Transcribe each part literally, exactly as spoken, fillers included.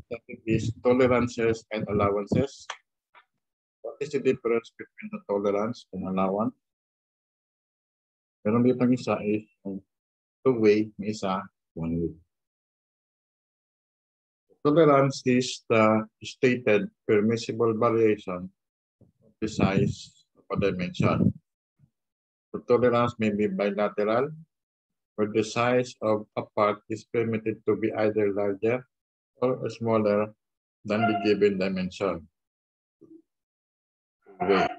topic is tolerances and allowances. What is the difference between the tolerance and allowance? Meron dito ng isa is two-way, may isa one-way. Tolerance is the stated permissible variation of the size of a dimension. The tolerance may be bilateral, where the size of a part is permitted to be either larger or smaller than the given dimension. Wait.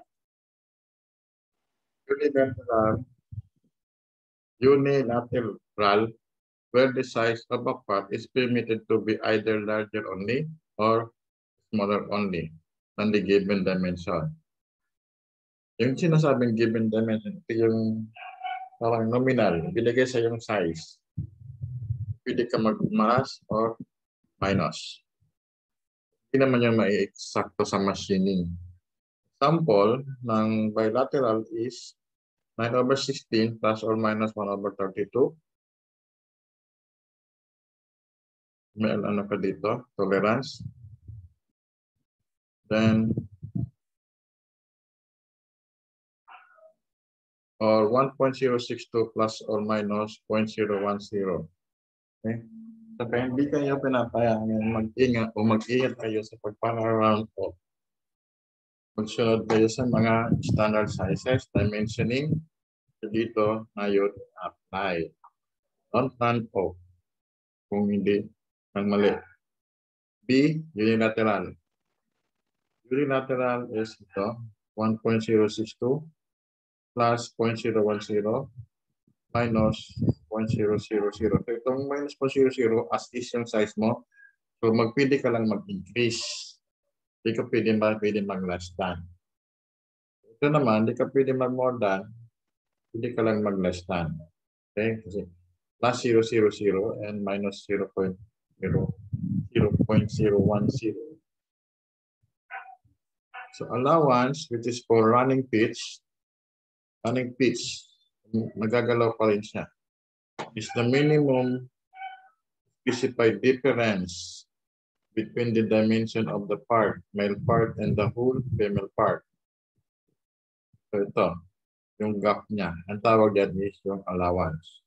Unilateral, unilateral, where the size of a part is permitted to be either larger only or smaller only than the given dimension. Yung sinasabing given dimension, ito yung parang nominal, binigay sa yung size. Pwede ka mag-mas or minus. Hindi naman yung mai-eksakto sa machining. Example ng bilateral is nine over sixteen plus or minus one over thirty-two. May ano ka dito? Tolerance. Then, or one point zero six two plus or minus zero point zero one zero. Okay? So, kaya hindi kayo pinapayagan mag-ingat o mag-ingat kayo sa pagpararound off. Magsunod kayo sa mga standard sizes, dimensioning, dito na yun apply. Don't run off kung hindi ang mali. B, unilateral. Unilateral is ito, one point zero six two plus zero point zero one zero minus zero point zero zero zero. So itong minus zero point zero zero as is yung size mo. So magpili ka lang mag-increase. Hindi ka pwede mag, pwede mag-less than. Ito naman, hindi ka pwede mag-more than, hindi ka lang mag-less than. Okay? Kasi plus zero point zero zero and minus zero point zero one zero. So allowance, which is for running pitch, running pitch, magagalaw pa rin siya, is the minimum specified difference between the dimension of the part, male part, and the whole female part. So ito, yung gap niya. Ang tawag yan is yung allowance.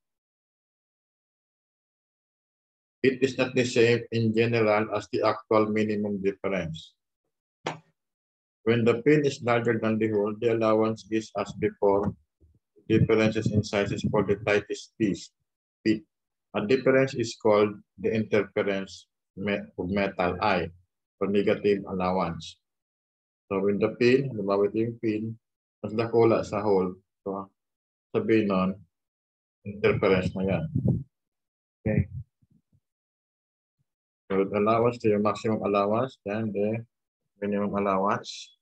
It is not the same in general as the actual minimum difference. When the pin is larger than the hole, the allowance is as before. Differences in sizes for the tightest piece. Pit. A difference is called the interference of metal I, or negative allowance. So when the pin, lumawit yung pin, mas dakula sa hole. So sabihin nun, interference na yan. Okay. So the allowance to your maximum allowance, then the minimum allowance.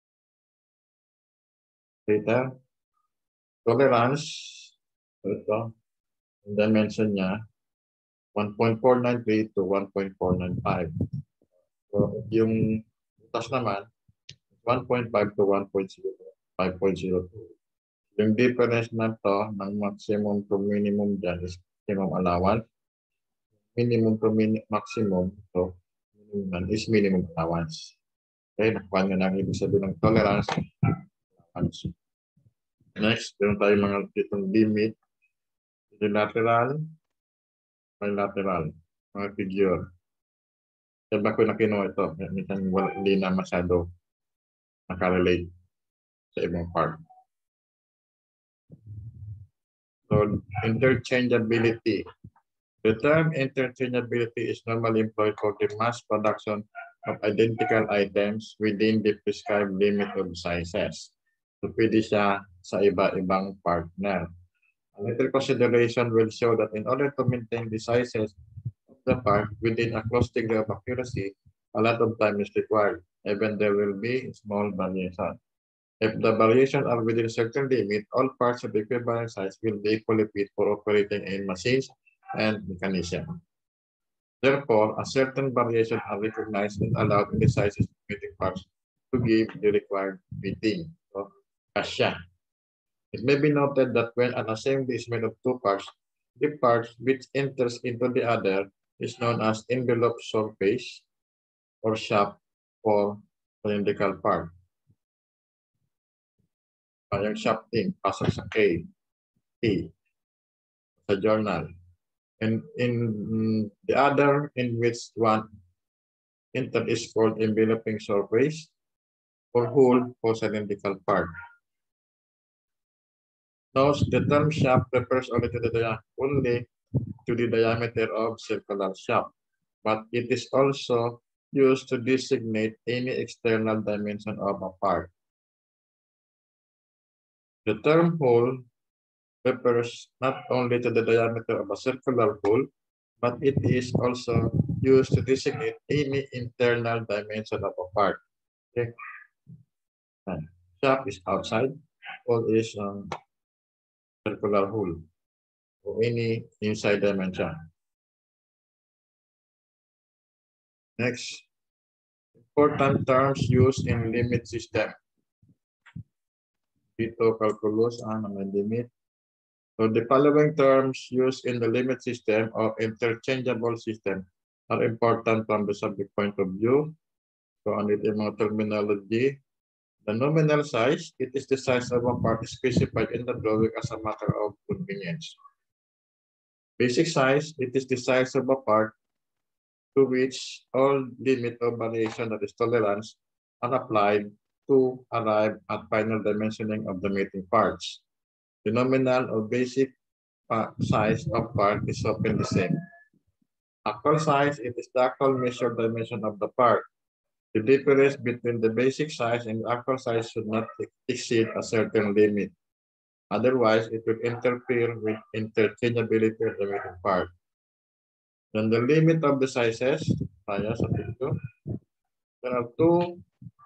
Later, tolerance, ito, yung dimension niya, one point four nine three to one point four nine five. So yung butas naman, one point five to one point five point zero two. Yung difference na to ng maximum to minimum dyan is minimum allowance. Minimum to min maximum to minimum is minimum allowance. Okay, nakuha nga na ibig sabihin ng tolerance. Next, meron tayo mga ditong limit, unilateral, bilateral, mga figure. Kaya ba ko na kinuha ito? Hindi na masyado nakarelate sa ibang part. So, interchangeability. The term interchangeability is normally employed for the mass production of identical items within the prescribed limit of sizes. So, pwede siya sa iba-ibang partner. A little consideration will show that in order to maintain the sizes of the part within a close degree of accuracy, a lot of time is required, even there will be small variation. If the variations are within a certain limit, all parts of the equivalent size will be equally fit for operating in machines and mechanism. Therefore, a certain variation are recognized and allowed in the sizes of fitting parts to give the required fitting. So, kasya. It may be noted that when an assembly is made of two parts, the part which enters into the other is known as envelope surface, or shop for cylindrical part. Uh, yung shafting, pasok sa K, T, sa journal. And in the other, in which one enter is called enveloping surface or hole for cylindrical part. Note the term shaft refers only to the only to the diameter of circular shaft, but it is also used to designate any external dimension of a part. The term hole refers not only to the diameter of a circular hole, but it is also used to designate any internal dimension of a part. Okay. Shaft is outside, hole is um, circular hole, or any inside dimension. Next, important terms used in limit system. Dito calculus ang may limit. So the following terms used in the limit system or interchangeable system are important from the subject point of view. So ano ito yung mga terminology? The nominal size, it is the size of a part specified in the drawing as a matter of convenience. Basic size, it is the size of a part to which all limit of variation that is tolerance are applied to arrive at final dimensioning of the meeting parts. The nominal or basic size of part is often the same. Actual size, it is the actual measured dimension of the part. The difference between the basic size and the actual size should not exceed a certain limit. Otherwise, it will interfere with interchangeability of the meeting part. Then the limit of the sizes, there are two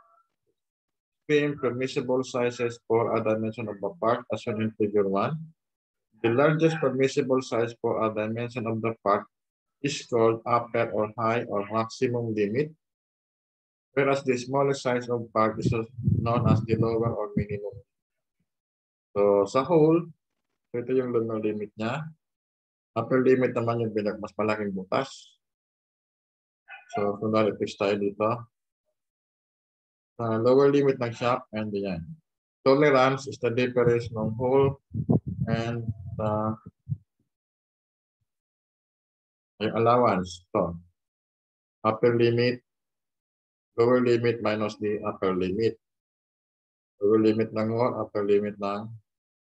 permissible sizes for a dimension of a part as shown in figure one. The largest permissible size for a dimension of the part is called upper or high or maximum limit, whereas the smallest size of part is known as the lower or minimum. So sa whole, ito yung lower limit niya. Upper limit naman yung pinag mas malaking butas. So kung fix tayo dito. Uh, lower limit ng shaft and yan. Tolerance is the difference ng hole and the allowance. So, upper limit, lower limit minus the upper limit. Lower limit ng hole, upper limit ng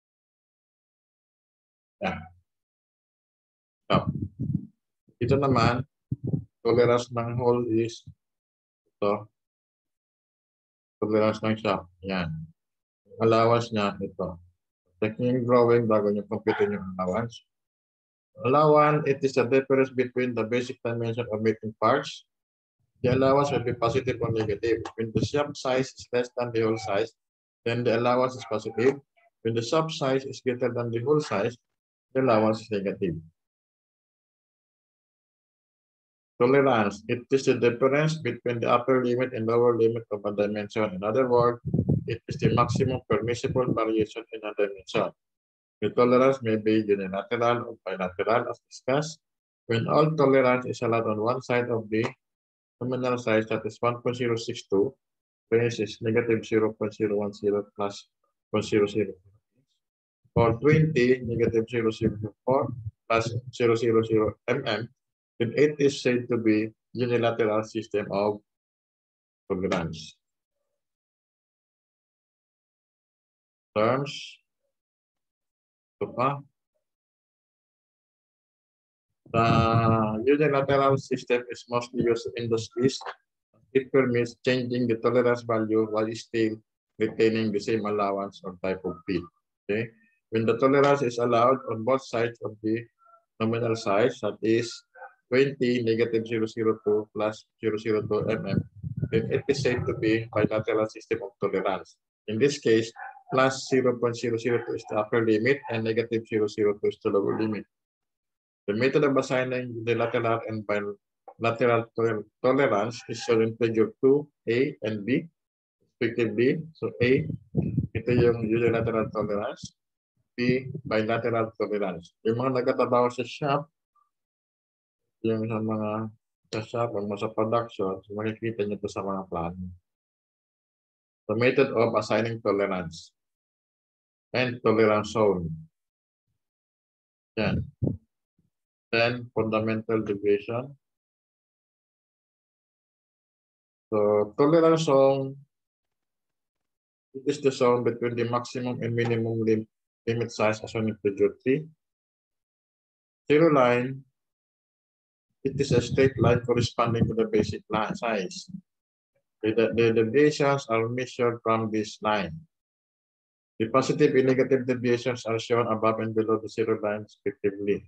yan. So, ito naman, tolerance ng hole is ito. Tolerance ng shaft. Yan. Allowance niya, ito. Check yung drawing bago nyo compute yung allowance. Allowance, it is the difference between the basic dimension of meeting parts. The allowance will be positive or negative. When the shaft size is less than the hole size, then the allowance is positive. When the shaft size is greater than the hole size, the allowance is negative. Tolerance, it is the difference between the upper limit and lower limit of a dimension. In other words, it is the maximum permissible variation in a dimension. The tolerance may be unilateral or bilateral as discussed. When all tolerance is allowed on one side of the nominal size, that is one point zero six two, range is negative zero point zero one zero plus zero point zero zero. For twenty, negative zero point zero four plus zero point zero zero millimeters, then it is said to be unilateral system of tolerance. Terms. Ito pa. The unilateral system is mostly used in industries. It permits changing the tolerance value while still retaining the same allowance or type of feed. Okay. When the tolerance is allowed on both sides of the nominal size, that is twenty, negative zero point zero two plus zero point zero two millimeters, then it is said to be bilateral system of tolerance. In this case, plus zero point zero zero two is the upper limit and negative zero point zero two is the lower limit. The method of assigning the lateral and bilateral tolerance is shown in figure two A and B, respectively. So A, ito yung unilateral tolerance. B, bilateral tolerance. Yung mga nagkatabaho sa shaft, yung sa mga sa shop o sa production, so makikita nyo ito sa mga plano. The method of assigning tolerance and tolerance zone. Yan. Then, fundamental deviation. So, tolerance zone, it is the zone between the maximum and minimum lim limit size as shown in figure three. Zero line, it is a straight line corresponding to the basic line size. The, the deviations are measured from this line. The positive and negative deviations are shown above and below the zero line respectively.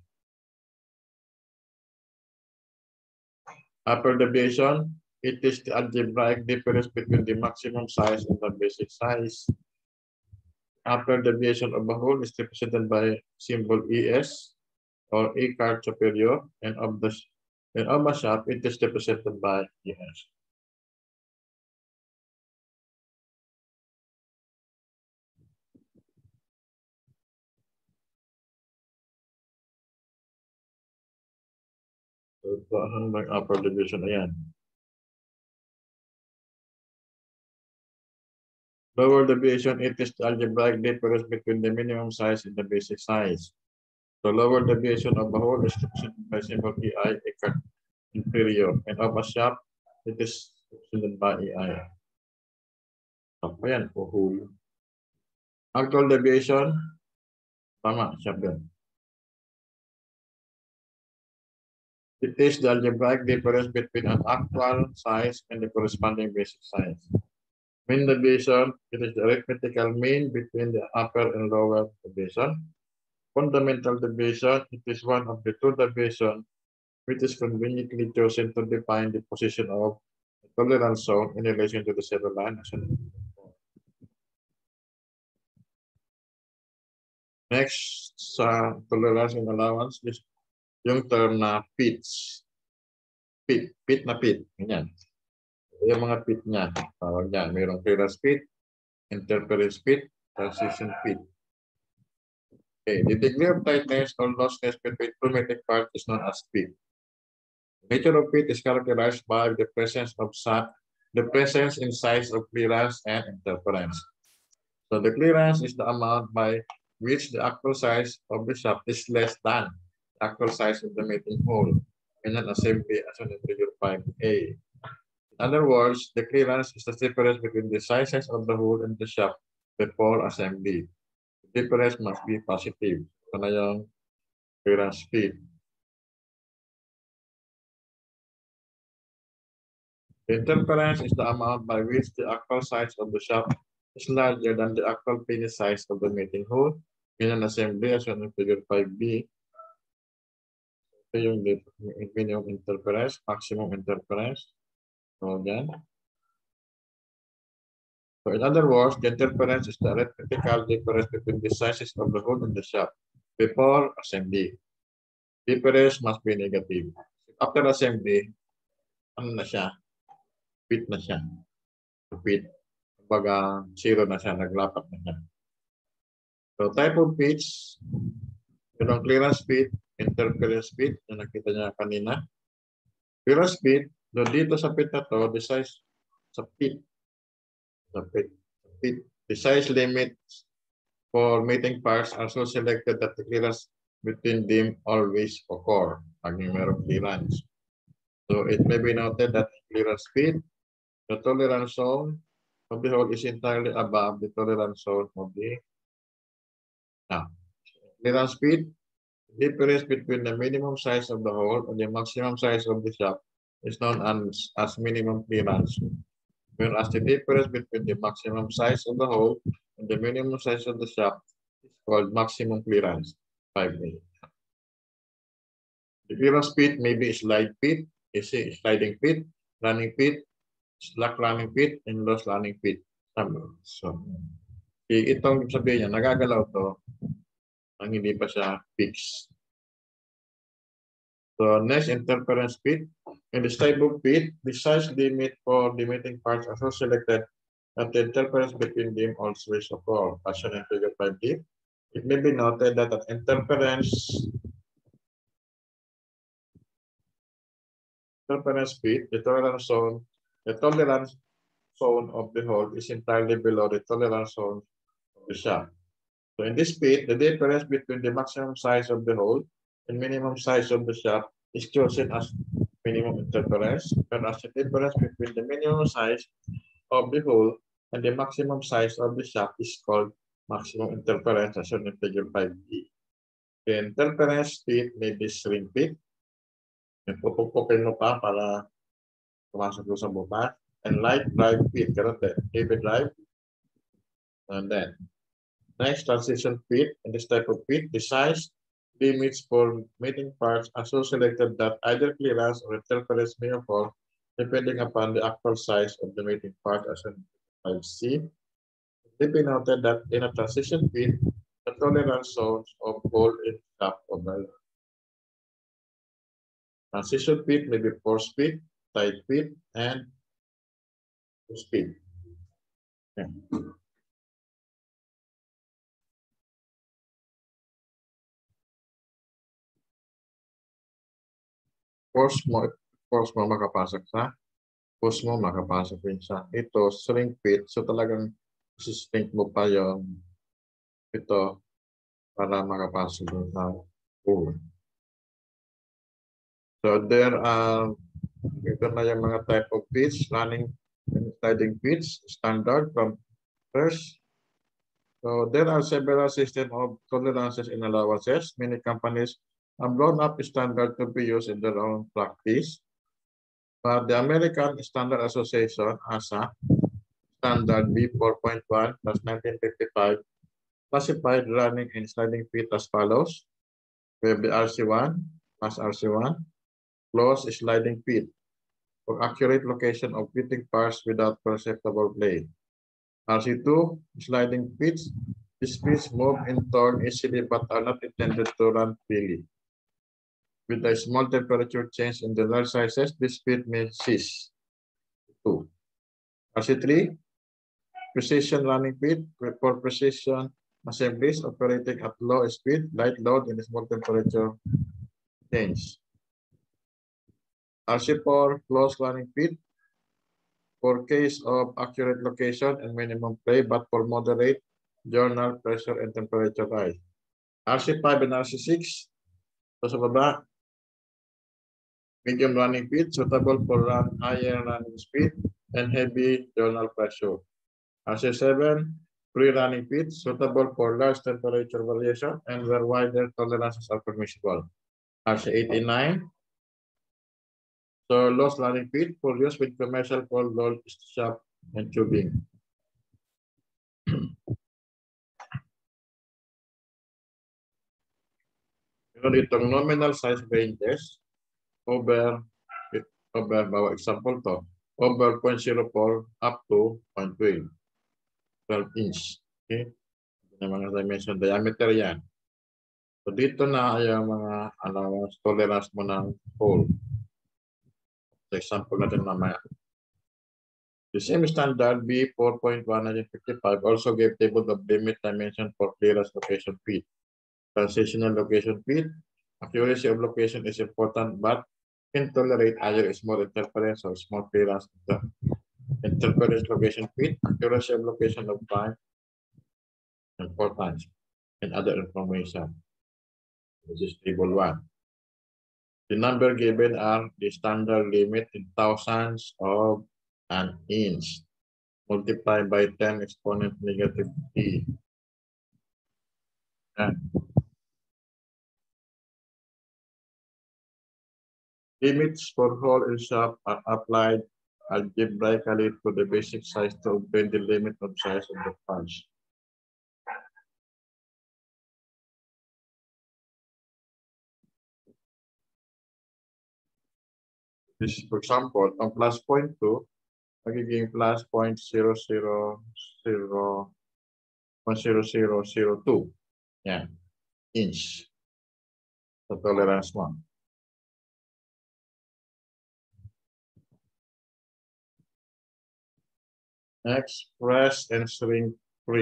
Upper deviation, it is the algebraic difference between the maximum size and the basic size. Upper deviation of a whole is represented by symbol E S or E card superior, and of the and of a shop it is represented by E S. So, paano ng upper deviation? Ayan. Lower deviation, it is the algebraic difference between the minimum size and the basic size. The lower deviation of a whole is represented by symbol E I, E card inferior, and of a shop it is represented by E I. Apa yan po whole. Actual deviation, tama, siya yun. It is the algebraic difference between an actual size and the corresponding basic size. Mean deviation, it is the arithmetical mean between the upper and lower deviation. Fundamental deviation, it is one of the two deviations which is conveniently chosen to define the position of the tolerance zone in relation to the zero line. Next sa tolerance and allowance is yung term na fits. Fit, fit na fit. Ganyan. Yung mga fit niya. Tawag niya. Mayroong clearance fit, interference fit, transition fit. Okay. The degree of tightness or looseness between two metric parts is known as fit. The nature of fit is characterized by the presence of the presence in size of clearance and interference. So the clearance is the amount by which the actual size of the shaft is less than the actual size of the mating hole in an assembly as shown in figure five A. In other words, the clearance is the difference between the sizes of the hole and the shaft before assembly. The difference must be positive. Ito na yung clearance speed. The interference is the amount by which the actual size of the shaft is larger than the actual penis size of the mating hole in an assembly as shown in figure five B. Ito yung minimum interference, maximum interference. So, yan. So, in other words, the interference is the arithmetical difference between the sizes of the hole and the shaft before assembly. Difference must be negative. After assembly, ano na siya? Fit na siya. Fit. Kumbaga, zero na siya, naglapat na siya. So, type of fits, yung clearance fit, interference fit, na nakita niya kanina. Clearance fit, do dito sa fit na to, the size sa fit, sa fit, fit, the size limits for mating parts are so selected that the clearance between them always occur. Pag merong clearance. So, it may be noted that clearance fit, the tolerance zone of the hole is entirely above the tolerance zone of the now. Clearance speed, difference between the minimum size of the hole and the maximum size of the shaft is known as, as minimum clearance. Whereas the difference between the maximum size of the hole and the minimum size of the shaft is called maximum clearance, five A. The clearance speed may be slide feet, sliding feet, running feet, slack running feet, and loose running feet. So, itong sabihin niya, nagagalaw to, ang hindi pa siya fixed. So, next, interference feet. In this type of feet, the size limit for the mating parts are so selected that the interference between them also is occur, as shown in figure five D. It may be noted that an interference interference feet, the tolerance zone, the tolerance zone of the hole is entirely below the tolerance zone of the shaft. So in this feet, the difference between the maximum size of the hole and minimum size of the shaft is chosen as minimum interference, whereas the difference between the minimum size of the hole and the maximum size of the shaft is called maximum interference, as shown in figure five B. The interference feet may be shrink feet. Pupukpukin mo pa para pumasok sa butas. And light drive feet, karote, heavy drive. And then, next transition feet, in this type of feet, the size limits for mating parts are so selected that either clearance or interference may occur depending upon the actual size of the mating part, as in five C. It be noted that in a transition feet, the tolerance zones of hole in shaft over. Transition feet may be force feet, tight feet, and speed. Okay. Force mo, force mo makapasok sa, force mo makapasok rin sa. Ito, shrink feet, so talagang shrink mo pa yung ito para makapasok rin sa hole. So there are, ito na yung mga type of feet, running and sliding feet, standard from first. So there are several systems of tolerances and allowances. Many companies have blown up standard to be used in their own practice. But the American Standard Association, A S A, Standard B four point one plus nineteen fifty-five, classified running and sliding feet as follows. We have the R C one plus R C one, close sliding feet for accurate location of fitting parts without perceptible play. R C two, sliding feet. These feet move and turn easily but are not intended to run freely. With a small temperature change in the large sizes, this feet may cease. Two. R C three, precision running feet for precision assemblies operating at low speed, light load, and small temperature change. R C four, close running feet for case of accurate location and minimum play, but for moderate journal pressure and temperature rise. R C five and R C six, so sa baba, medium running feet, suitable for run higher running speed and heavy journal pressure. R C seven, free running feet, suitable for large temperature variation and where wider tolerances are permissible. R C eight and nine, so low running feet for use with commercial cold roll shaft and tubing. Meron itong nominal size ranges over, over, bawa example to, over zero point zero four up to zero point twelve inch. Okay? Yung mga dimension diameter yan. So dito na yung mga allowance, tolerance mo ng hole. So example natin mamaya. The same standard B four point one fifty-five also gave table of limit dimension for clearance location feet. Transitional location feet, accuracy of location is important, but can tolerate either small interference or small clearance of the interference location feet, accuracy of location of five, and four times, and other information. This is table one. The number given are the standard limit in thousands of an inch, multiplied by ten exponent negative t. And limits for hole and shaft are applied algebraically to the basic size to obtain the limit of size of the punch. This, for example, ang plus zero point two, magiging plus zero point zero zero zero zero zero zero two. Yan, inch. So tolerance mo. Next, press and shrink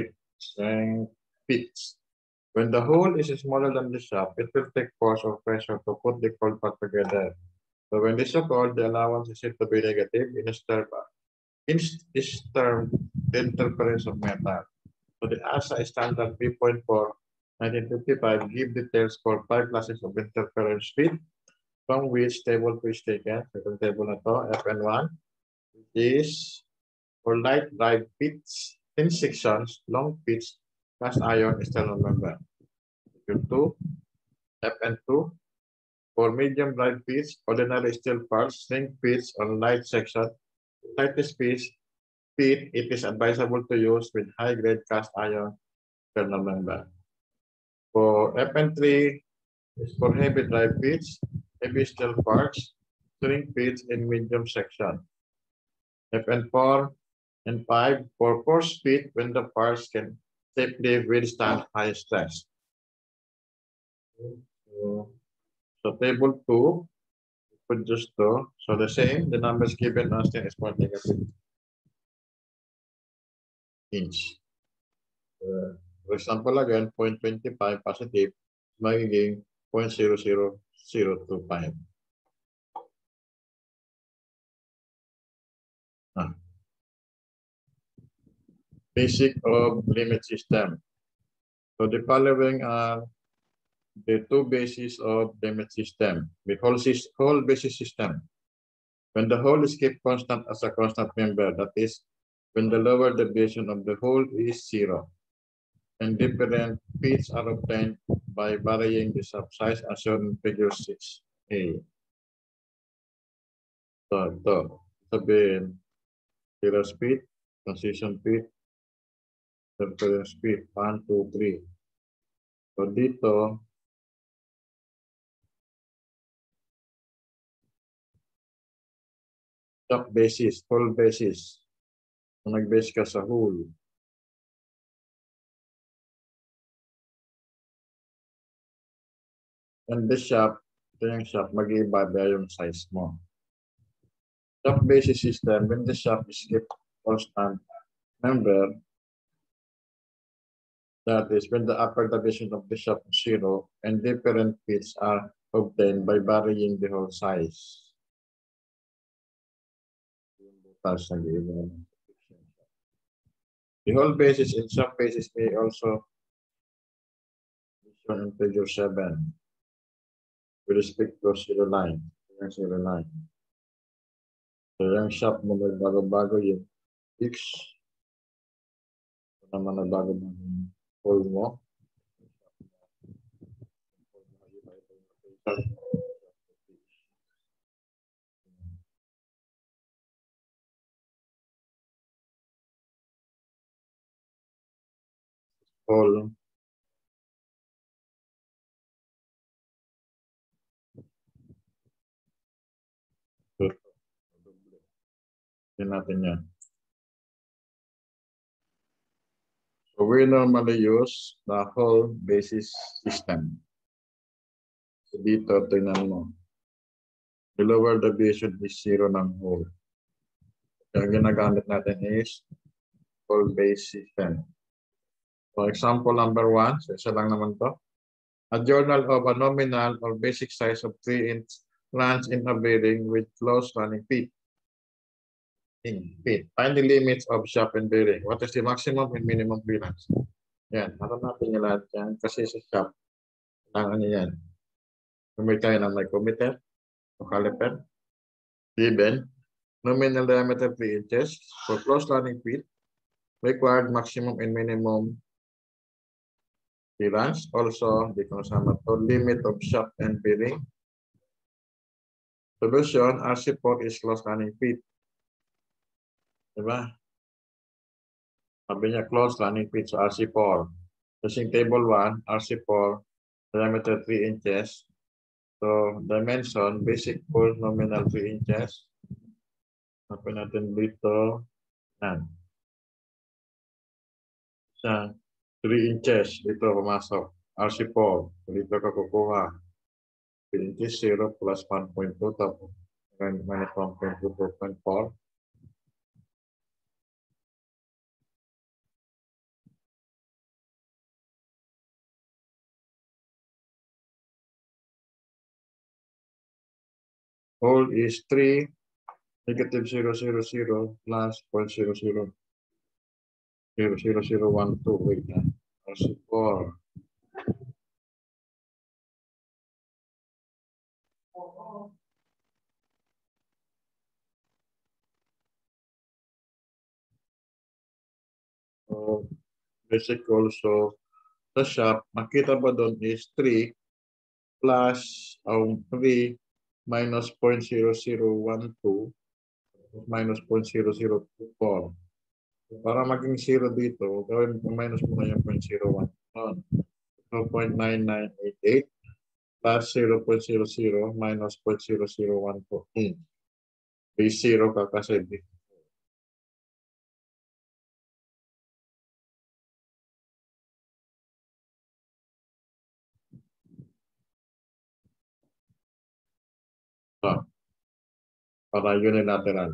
fits. When the hole is smaller than the shaft, it will take force or pressure to put the cold part together. So when this occurs, the allowance is said to be negative in this term, in this term, the interference of metal. So the A S A standard three point four, nineteen fifty-five give details for five classes of interference feed, from which table two is taken. Second table na to, F N one, is for light drive pits, thin sections, long pits, cast iron external member. Figure two, F N two, for medium drive pits, ordinary steel parts, shrink pits on light section, tightest pits, pit, it is advisable to use with high-grade cast iron external member. For F N three is for heavy drive pits, heavy steel parts, shrink pits in medium section. F N four and five for force pit when the parts can safely withstand high stress. So, so table two, put just two. So the same, the numbers given us ten is point negative inch. Uh, for example, again, zero point two five positive, magiging zero point zero zero zero two five. Ah. Basic of limit system. So the following are the two bases of limit system. The whole, whole basis system. When the whole is kept constant as a constant member, that is, when the lower deviation of the whole is zero, and different fits are obtained by varying the subsize as shown in figure six A. So, ito, sabihin, zero speed, transition speed, interference speed, one, two, three. So, dito, top basis, whole basis. Kung nag-base ka sa whole. And the shop, ito yung shop, mag-iiba yung size mo. Shop basis system, when the shop is kept constant member, that is when the upper division of the shop is zero and different fits are obtained by varying the whole size. The whole basis in shop basis may also be shown in figure seven with respect to zero line. Zero line. So yung shop mo may bago-bago yung X. Ito naman na bago-bago yung whole mo. Whole. Yan natin yan. So we normally use the whole basis system. So dito, tingnan mo. The lower deviation is zero ng whole. Kaya ginagamit natin is whole base system. For example, number one, so isa lang naman to. A journal of a nominal or basic size of three inch runs in a bearing with closed running feet. In feet. Find the limits of shaft and bearing. What is the maximum and minimum clearance? Yan, harap natin yung lahat yan. Kasi sa shaft, ang ano yan. Kumit tayo ng micrometer o caliper. Given, nominal diameter three inches for closed running feet, required maximum and minimum clearance. Also, di ko nasama to, limit of shaft and bearing. Solution, R C four is closed running feet. Diba? Sabi niya closed running feet, so R C four. Using table one, R C four, diameter three inches. So, dimension, basic full nominal three inches. Sabi natin dito, yan. Sa three inches, dito pumasok. R C four, dito ka kukuha. three inches, zero plus one point two, tapos minus one point two, four point four. whole is three, negative zero, zero, zero, plus point zero, zero, zero, zero, zero, one, two, wait na. Also four. So, basic also, the shop, makita ba doon is three plus ang three minus zero point zero zero one two minus zero point zero zero two four. Para maging zero dito, gawin mo minus mo na yung zero point zero one. zero point nine nine eight eight plus zero point zero zero minus zero point zero zero one four. May zero ka kasi. So, para unilateral.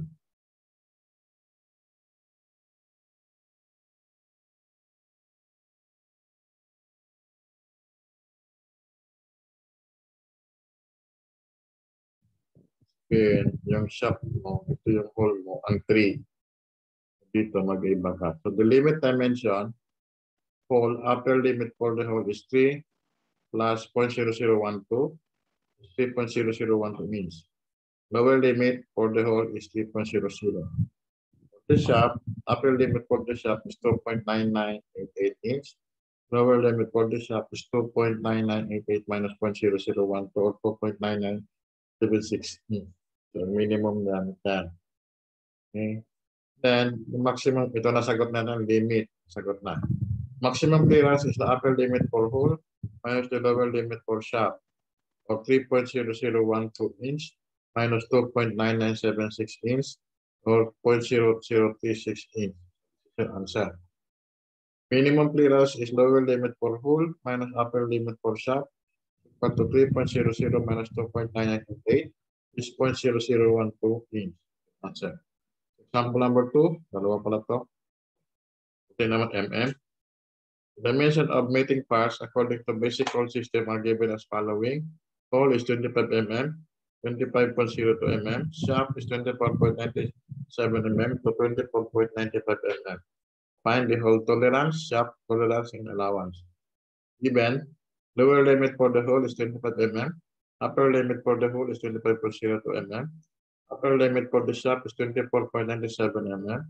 Okay, yung shop mo, ito yung hole mo, ang three. Dito mag-iba ka. So the limit dimension, hole, upper limit for the hole is three plus zero point zero zero one two. three point zero zero one two means. Lower limit for the hole is three point zero zero. The shop, upper limit for the shop is two point nine nine eight eight inch. Lower limit for the shop is two point nine nine eight eight minus zero point zero zero one two or two point nine nine seven six inch. So minimum yan. yan. Okay. Then, the maximum, ito na sagot na ng limit. Sagot na. Maximum clearance is the upper limit for hole minus the lower limit for shop of three point zero zero one two inch minus two point nine nine seven six inch or zero point zero zero three six inch. Answer. Minimum clearance is lower limit for hole minus upper limit for shop equal to three point zero zero minus two point nine nine eight eight is zero point zero zero one two inch. Answer. Example number two, dalawa pala to. Ito naman M M. Dimension of mating parts according to basic hole system are given as following. Hole is twenty-five millimeters, twenty-five point zero two millimeters. Shaft is twenty-four point nine seven millimeters to twenty-four point nine five millimeters. Find the hole tolerance, shaft tolerance, and allowance. Given, lower limit for the hole is twenty-five millimeters. Upper limit for the hole is twenty-five point zero two millimeters. Upper limit for the shaft is twenty-four point nine seven millimeters.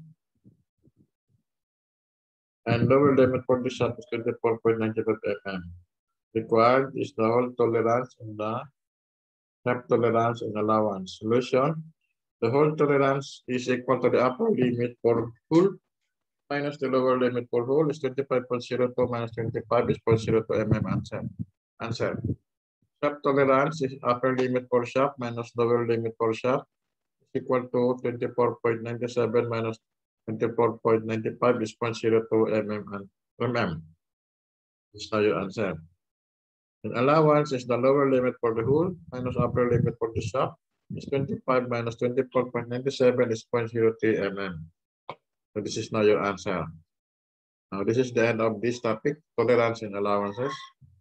And lower limit for the shaft is twenty-four point nine five millimeters. Required is the hole tolerance and the shaft tolerance and allowance. Solution, the hole tolerance is equal to the upper limit for hole minus the lower limit for hole is twenty-five point zero two minus twenty-five is zero point zero two millimeters. Answer. Answer. Shaft tolerance is upper limit for shaft minus lower limit for shaft is equal to twenty-four point nine seven minus twenty-four point nine five is zero point zero two millimeters. This is now your answer. And allowance is the lower limit for the hole minus upper limit for the shaft is twenty-five minus twenty-four point nine seven is zero point zero three millimeters. So this is now your answer. Now this is the end of this topic, tolerance and allowances.